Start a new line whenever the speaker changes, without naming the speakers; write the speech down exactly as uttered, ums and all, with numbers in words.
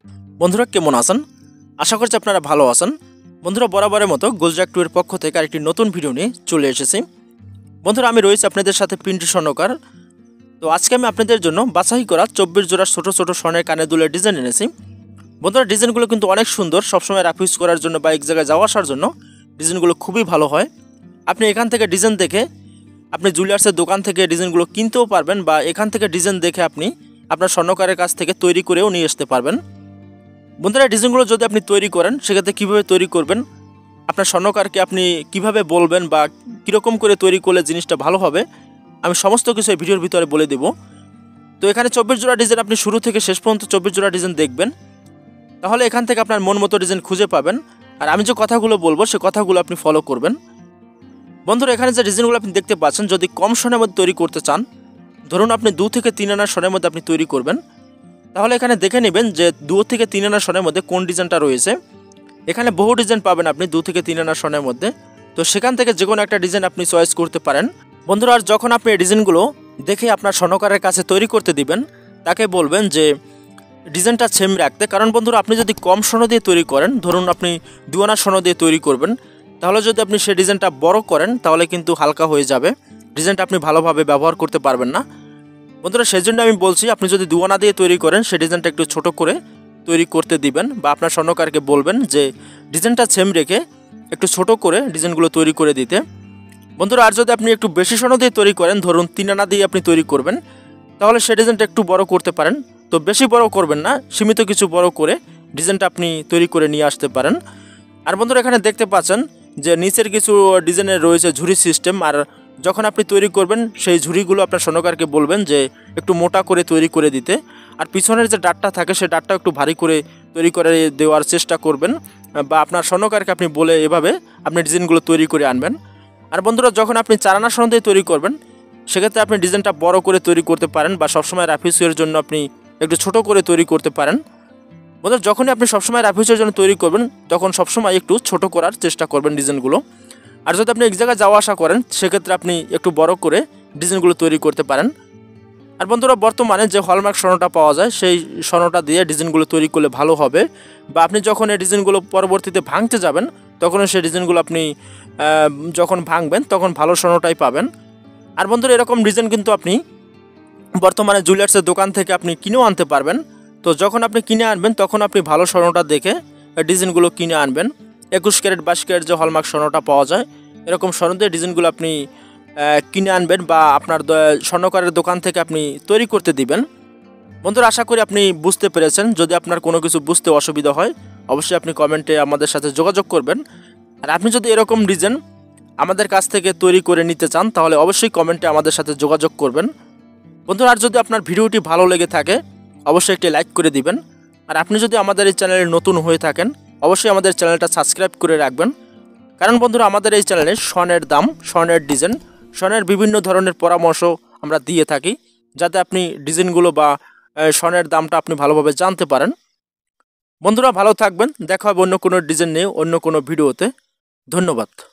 বন্ধুরা কেমন আছেন? আশা করছি আপনারা ভালো আছেন। বন্ধুরা বরাবরের মতো গোলজাক টু এর পক্ষ থেকে আরেকটি নতুন ভিডিও নিয়ে চলে এসেছি। বন্ধুরা আমি রয়েছি আপনাদের সাথে পিন্টু স্বর্ণকার। তো আজকে আমি আপনাদের জন্য বাছাই করা চব্বিশ জোড়া ছোট ছোট স্বর্ণের কানের দুলের ডিজাইন এনেছি। বন্ধুরা ডিজাইনগুলো কিন্তু অনেক সুন্দর, সবসময় রাফ ইউজ করার জন্য বা এক জায়গায় যাওয়া আসার জন্য ডিজাইনগুলো খুবই ভালো হয়। আপনি এখান থেকে ডিজাইন দেখে আপনি জুয়েলার্সের দোকান থেকে ডিজাইনগুলো কিনতেও পারবেন, বা এখান থেকে ডিজাইন দেখে আপনি আপনার স্বর্ণকারের কাছ থেকে তৈরি করেও নিয়ে আসতে পারবেন। বন্ধুরা ডিজাইনগুলো যদি আপনি তৈরি করেন, সেক্ষেত্রে কীভাবে তৈরি করবেন, আপনার স্বর্ণকারকে আপনি কিভাবে বলবেন বা কীরকম করে তৈরি করলে জিনিসটা ভালো হবে, আমি সমস্ত কিছু এই ভিডিওর ভিতরে বলে দেব। তো এখানে চব্বিশ জোড়া ডিজাইন আপনি শুরু থেকে শেষ পর্যন্ত চব্বিশ জোড়া ডিজাইন দেখবেন, তাহলে এখান থেকে আপনার মন মতো ডিজাইন খুঁজে পাবেন। আর আমি যে কথাগুলো বলবো সে কথাগুলো আপনি ফলো করবেন। বন্ধুরা এখানে যে ডিজাইনগুলো আপনি দেখতে পাচ্ছেন, যদি কম স্বর্ণের মধ্যে তৈরি করতে চান, ধরুন আপনি দু থেকে তিন আনার স্বর্ণের মধ্যে আপনি তৈরি করবেন, তাহলে এখানে দেখে নেবেন যে দু থেকে তিন আনা স্বর্ণের মধ্যে কোন ডিজাইনটা রয়েছে। এখানে বহু ডিজাইন পাবেন আপনি দু থেকে তিন আনা স্বর্ণের মধ্যে, তো সেখান থেকে যে কোনো একটা ডিজাইন আপনি চয়েস করতে পারেন। বন্ধুরা আর যখন আপনি এই ডিজাইনগুলো দেখে আপনার স্বর্ণকারের কাছে তৈরি করতে দিবেন, তাকে বলবেন যে ডিজাইনটা সেম রাখতে। কারণ বন্ধুরা আপনি যদি কম স্বর্ণ দিয়ে তৈরি করেন, ধরুন আপনি দু আনা স্বর্ণ দিয়ে তৈরি করবেন, তাহলে যদি আপনি সেই ডিজাইনটা বড় করেন তাহলে কিন্তু হালকা হয়ে যাবে, ডিজাইনটা আপনি ভালোভাবে ব্যবহার করতে পারবেন না। বন্ধুরা সেই জন্য আমি বলছি, আপনি যদি দু আনা দিয়ে তৈরি করেন সেই ডিজাইনটা একটু ছোট করে তৈরি করতে দিবেন, বা আপনার স্বর্ণকারকে বলবেন যে ডিজাইনটা সেম রেখে একটু ছোট করে ডিজাইনগুলো তৈরি করে দিতে। বন্ধুরা আর যদি আপনি একটু বেশি স্বর্ণ দিয়ে তৈরি করেন, ধরুন তিন আনা দিয়ে আপনি তৈরি করবেন, তাহলে সেই ডিজাইনটা একটু বড় করতে পারেন। তো বেশি বড় করবেন না, সীমিত কিছু বড় করে ডিজাইনটা আপনি তৈরি করে নিয়ে আসতে পারেন। আর বন্ধুরা এখানে দেখতে পাচ্ছেন যে নিচের কিছু ডিজাইনের রয়েছে ঝুরি সিস্টেম, আর যখন আপনি তৈরি করবেন সেই ঝুরিগুলো আপনার স্বর্ণকারকে বলবেন যে একটু মোটা করে তৈরি করে দিতে। আর পিছনের যে ডাটটা থাকে সেই ডাটটা একটু ভারী করে তৈরি করে দেওয়ার চেষ্টা করবেন, বা আপনার স্বর্ণকারকে আপনি বলে এভাবে আপনি ডিজাইনগুলো তৈরি করে আনবেন। আর বন্ধুরা যখন আপনি চার আনা স্বর্ণ দিয়ে তৈরি করবেন, সেক্ষেত্রে আপনি ডিজাইনটা বড় করে তৈরি করতে পারেন, বা সবসময় রাফ ইউজের জন্য আপনি একটু ছোট করে তৈরি করতে পারেন। বন্ধুরা যখনই আপনি সবসময় রাফ ইউজের জন্য তৈরি করবেন, তখন সবসময় একটু ছোট করার চেষ্টা করবেন ডিজাইনগুলো। আর যদি আপনি এক জায়গায় যাওয়া আসা করেন, সেক্ষেত্রে আপনি একটু বড় করে ডিজাইনগুলো তৈরি করতে পারেন। আর বন্ধুরা বর্তমানে যে হলমার্ক স্বর্ণটা পাওয়া যায়, সেই স্বর্ণটা দিয়ে ডিজাইনগুলো তৈরি করলে ভালো হবে, বা আপনি যখন এই ডিজাইনগুলো পরবর্তীতে ভাঙতে যাবেন, তখন সেই ডিজাইনগুলো আপনি যখন ভাঙবেন তখন ভালো স্বর্ণটাই পাবেন। আর বন্ধুরা এরকম ডিজাইন কিন্তু আপনি বর্তমানে জুয়েলার্সের দোকান থেকে আপনি কিনেও আনতে পারবেন। তো যখন আপনি কিনে আনবেন তখন আপনি ভালো স্বর্ণটা দেখে ডিজাইনগুলো কিনে আনবেন। একুশ ক্যারেট বাইশ ক্যারেট যে হলমার্ক স্বর্ণটা পাওয়া যায়, এরকম স্বর্ণ দিয়ে ডিজাইনগুলো আপনি কিনে আনবেন, বা আপনার স্বর্ণকারের দোকান থেকে আপনি তৈরি করতে দিবেন। বন্ধুরা আশা করি আপনি বুঝতে পেরেছেন। যদি আপনার কোনো কিছু বুঝতে অসুবিধা হয়, অবশ্যই আপনি কমেন্টে আমাদের সাথে যোগাযোগ করবেন। আর আপনি যদি এরকম ডিজাইন আমাদের কাছ থেকে তৈরি করে নিতে চান, তাহলে অবশ্যই কমেন্টে আমাদের সাথে যোগাযোগ করবেন। বন্ধুরা আর যদি আপনার ভিডিওটি ভালো লেগে থাকে, অবশ্যই একটি লাইক করে দিবেন। আর আপনি যদি আমাদের এই চ্যানেলে নতুন হয়ে থাকেন, অবশ্যই আমাদের চ্যানেলটা সাবস্ক্রাইব করে রাখবেন। কারণ বন্ধুরা আমাদের এই চ্যানেলে স্বর্ণের দাম, স্বর্ণের ডিজাইন, স্বর্ণের বিভিন্ন ধরনের পরামর্শ আমরা দিয়ে থাকি, যাতে আপনি ডিজাইনগুলো বা স্বর্ণের দামটা আপনি ভালোভাবে জানতে পারেন। বন্ধুরা ভালো থাকবেন, দেখা হবে অন্য কোনো ডিজাইন নিয়ে অন্য কোনো ভিডিওতে। ধন্যবাদ।